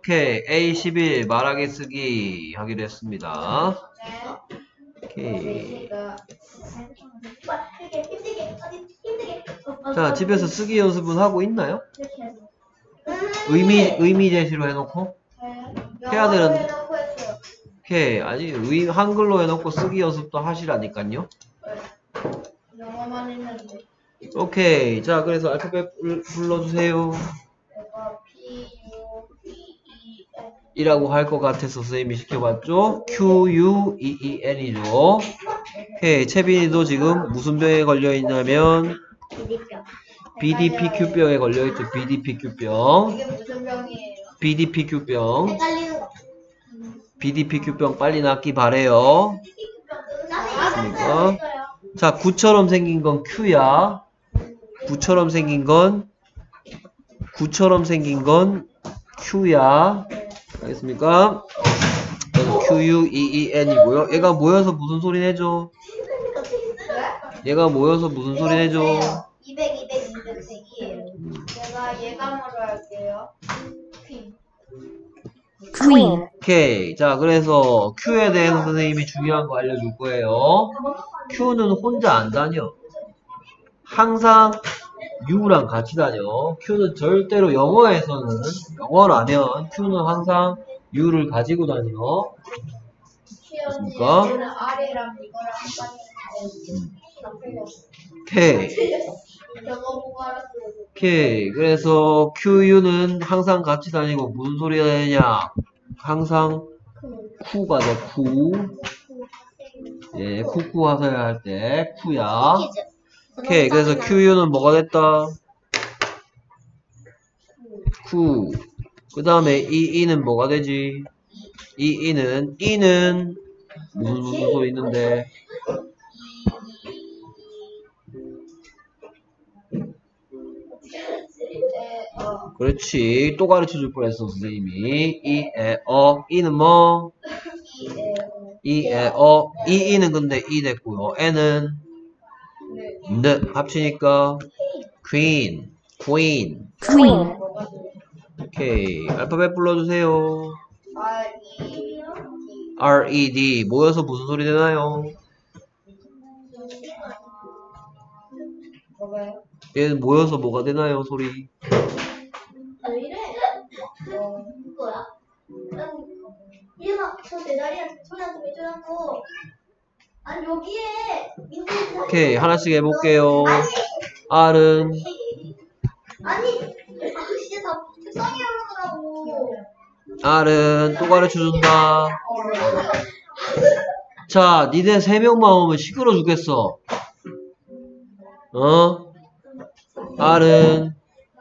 오케이. A11 말하기 쓰기 하기로 했습니다. 오케이. 자, 집에서 쓰기 연습은 하고 있나요? 의미 제시로 해놓고? 해야 되는, 오케이. 아니, 한글로 해놓고 쓰기 연습도 하시라니까요. 영어만 했는데. 오케이. 자, 그래서 알파벳 불러주세요. 이라고 할 것 같아서 선생님이 시켜봤죠? QUEEN이죠. 오케이. 채빈이도 지금 무슨 병에 걸려있냐면 BDPQ병에 걸려있죠. BDPQ병. 이게 무슨 병이에요? BDPQ병. 헷갈리는 거. BDPQ병 빨리 낫기 바래요. 그러니까. 자, 구처럼 생긴 건 Q야. 구처럼 생긴 건 Q야. 알겠습니까? QUEEN이고요. 얘가 모여서 무슨 소리 내죠? 얘가 모여서 무슨 소리 내죠? 200, 200, 200, 100이에요. 제가 예감으로 할게요. Queen. 오케이. 자, 그래서 Q에 대해서 선생님이 중요한 거 알려줄 거예요. Q는 혼자 안 다녀. 항상 U랑 같이 다녀. Q는 절대로 영어라면 Q는 항상 U를 가지고 다녀. 맞습니까? 아래랑 이거랑 오케이. 오케이. 그래서 QU는 항상 같이 다니고 무슨 소리가 되냐? 항상 쿠가 돼. 쿠. 예, 쿠쿠 하셔야 할 때 쿠야. 오케이. 그래서 QU는 뭐가 됐다? 쿠. 그 다음에 EE는 뭐가 되지? EE는 무슨 소리 있는데? 그렇지. 또 가르쳐 줄 뻔했어, 선생님이. 이는 뭐? 이는 근데 이 됐고요. N은 합치니까 queen. 오케이. 알파벳 불러주세요. RED. 모여서 무슨 소리 되나요? 얘는 모여서 뭐가 되나요, 소리? 왜 이래? 뭐야? 일어나, 저 내 자리에 소리한테 왜 저러고? 아니 여기에 오케이, 하나씩 해볼게요. R은 아니 진짜 다 특성이 하는 거라고. R은 또 가르쳐준다. 자, 니네 3명만 오면 시끄러 죽겠어. R은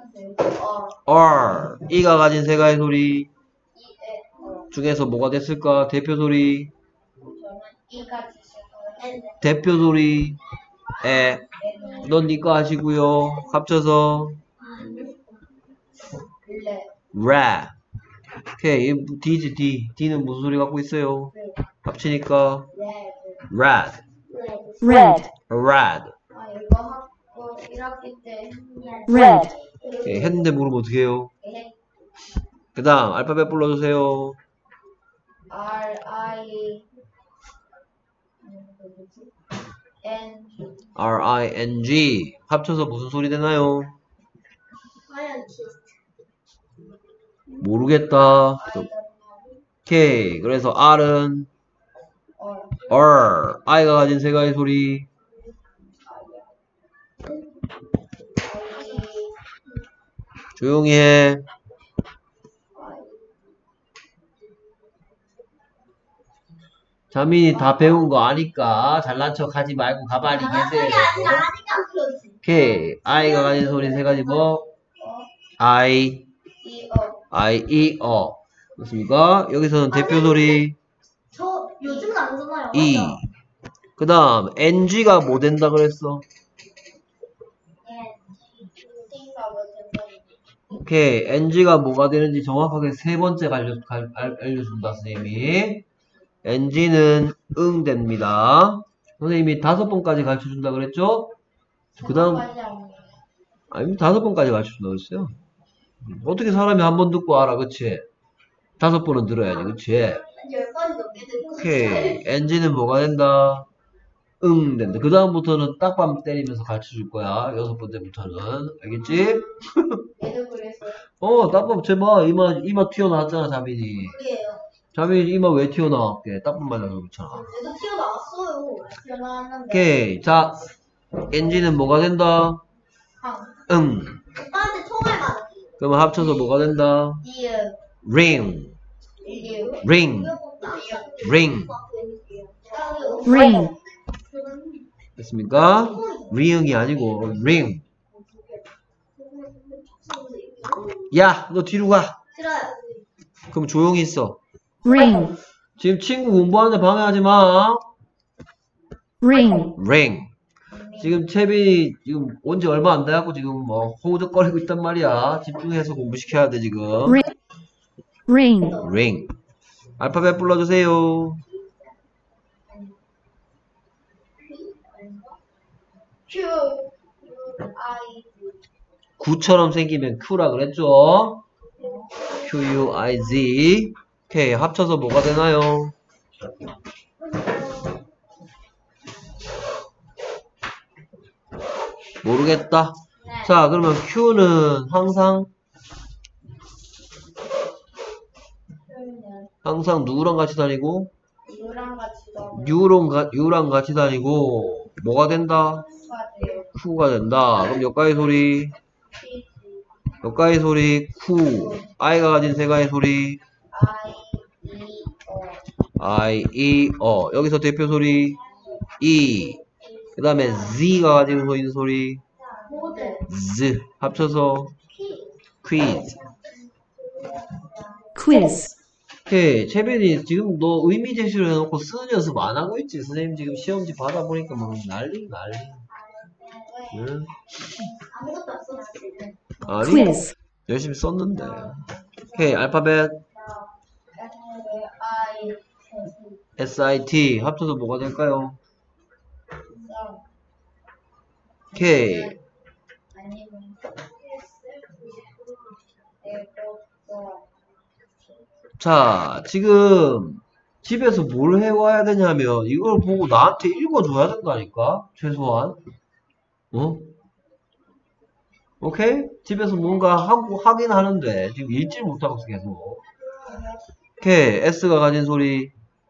R. E가 가진 세 가지 소리 중에서 뭐가 됐을까? 대표 소리. 대표 소리. 넌 니꺼 하시고요. 합쳐서 랩. 오케이. D지, D. D는 무슨 소리 갖고 있어요? 합치니까 red. Red. Red. 오케이. 했는데 모르면 어떡해요? 그 다음 알파벳 불러주세요. RING. 합쳐서 무슨 소리 되나요? 모르겠다. 오케이. 그래서 R은 R. I가 가진 세 가지 소리. 조용히 해. 자민이 다 배운 거 아니까 잘난 척 하지 말고 가만히 계세요. 오케이. I가 가진 소리 세 가지 뭐? I, E, O. 그렇습니까? 여기서는 대표 소리 저 요즘은 안 쓰나요? E. 그 다음 NG가 뭐 된다 그랬어? 오케이. NG가 뭐가 되는지 정확하게 세 번째 알려준다 선생님이. NG는 응 됩니다. 선생님이 5번까지 가르쳐준다 그랬죠? 그 다음 아니 5번까지 가르쳐준다 그랬어요. 어떻게 사람이 한 번 듣고 알아, 그치? 5번은 들어야지, 그치? 10번 넘게 듣고 오케이. NG는 뭐가 된다? 응, 된다. 그 다음부터는 딱밤 때리면서 가르쳐 줄 거야. 6번째부터는. 알겠지? 얘도 그랬어요. 딱밤 제발. 이마 튀어나왔잖아, 자민이. 그래요. 자민이 이마 왜 튀어나왔게? 딱밤 말라서 그렇잖아. 얘도 튀어나왔어요. 튀어나왔는데. 오케이. 자, NG는 뭐가 된다? 응. 오빠한테 총알 맞았지. 그러면 합쳐서 뭐가 된다? 이응. ring, 이응. ring, ring. ring, 됐습니까? ring이 아니고 ring. 야, 너 뒤로 가. 싫어요. 그럼 조용히 있어. ring, 지금 친구 공부하는데 방해하지 마. ring, ring. 지금 채빈이 지금 온 지 얼마 안 돼갖고 지금 뭐 허우적거리고 있단 말이야. 집중해서 공부시켜야 돼 지금. ring, ring, ring. 알파벳 불러주세요. Q, I, 9처럼 생기면 Q라 그랬죠? Q, U, I, Z. 오케이. 합쳐서 뭐가 되나요? 모르겠다. 네. 자, 그러면 Q는 항상 누구랑 같이 다니고? U랑 같이 넣으면 U랑 같이 다니고, 뭐가 된다? 돼요. Q가 된다. 그럼 여기까지 소리, P, 여기까지 소리, Q. I가 가진 세 가지 소리, I, E, O. I, E, 여기서 대표 소리, E. 그 다음에 Z가 가지고 있는 소리, 모드. Z. 합쳐서 quiz. quiz, 오케이. 채빈이 지금 너 의미 제시를 해놓고 쓰는 연습 안 하고 있지? 선생님 지금 시험지 받아보니까 뭐 난리. 응? 아무것도 안 썼지. 아니, quiz, 열심히 썼는데. 오케이. 알파벳 I, SIT. 합쳐서 뭐가 될까요? 오케이. 아니면 자, 지금 집에서 뭘 해와야 되냐면 이걸 보고 나한테 읽어줘야 된다니까? 최소한. 어? 오케이? 집에서 뭔가 하긴 하는데 지금 읽질 못하고 있어 계속. 오케이. S가 가진 소리,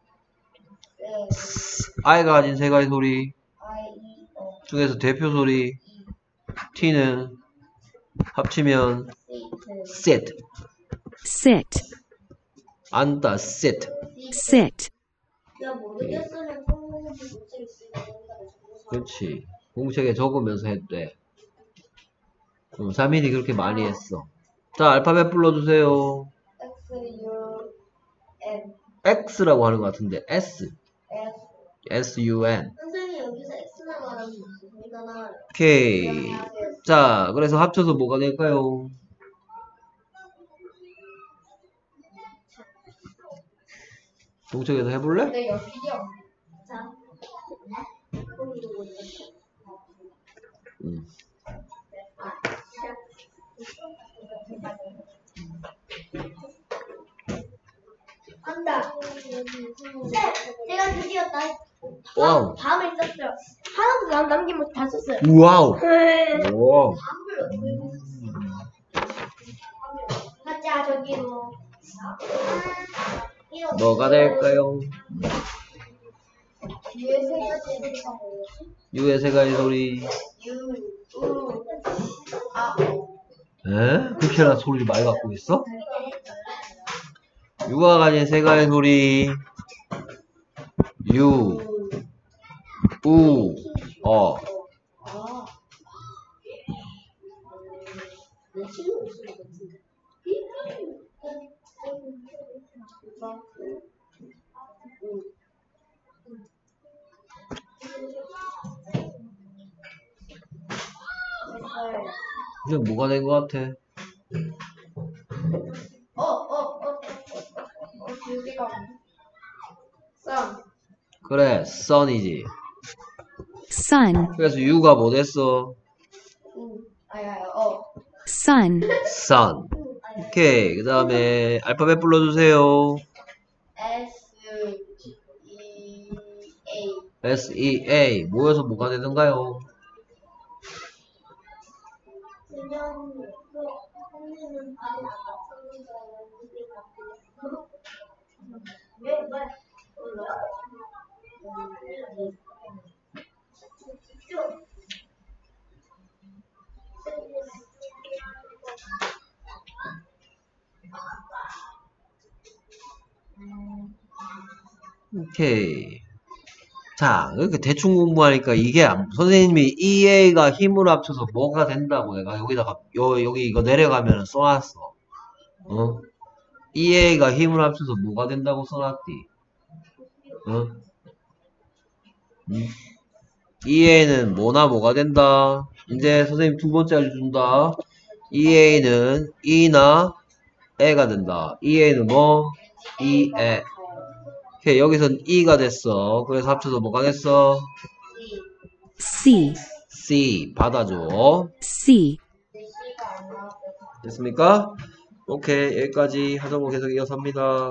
I가 가진 세 가지 소리 중에서 대표 소리 T는 합치면 sit. sit, 앉다, sit. sit, 야 모르겠으면 공부지 못하겠으면 그렇지. 공책에 적으면서 해도 돼. 3일이 그렇게 많이 했어. 자, 알파벳 불러주세요. X, U, N, X라고 하는 것 같은데, S. S. S-U-N. 선생님 여기서 X나 말하면 무슨 오케이. 자, 그래서 합쳐서 뭐가 될까요? 공책에서 해볼래? 내 연필이요. 자. 응. 한다. 네, 제가 드디어 와우. 다음을 썼어요. 하나도 남김없이 다 썼어요. 와우. 네. 오. 가자 저기로. 뭐가 될까요? 뒤에 세 가지 소리가 뭐였지? U의 세 가지 소리. 유, 우, 아, 에? 그렇게나 소리를 많이 갖고 있어? U가 가진 세 가지 소리. U, 우, 어. 아. 내 친구 목소리 같은데. 이게 뭐가 된 것 같아? 여기가 썸. 그래, sun이지. sun, 그래서 U가 뭐 됐어? 아야, sun, sun. 오케이. 그 다음에 알파벳 불러주세요. SEA. SEA. 모여서 뭐가 되는가요? 오케이. 자, 이렇게 대충 공부하니까 이게 선생님이 EA가 힘으로 합쳐서 뭐가 된다고 내가 여기다가 여기 이거 내려가면 써놨어. 어? EA가 힘으로 합쳐서 뭐가 된다고 써놨디. 어? EA는 뭐나 뭐가 된다. 이제 선생님 두 번째 알려준다. EA는 E나 E가 된다. EA는 뭐? EA. 오케이, 여기선 E가 됐어. 그래서 합쳐서 뭐가 됐어? C, C. 받아줘. C. 됐습니까? 오케이, 여기까지 하정우 계속 이어서 합니다.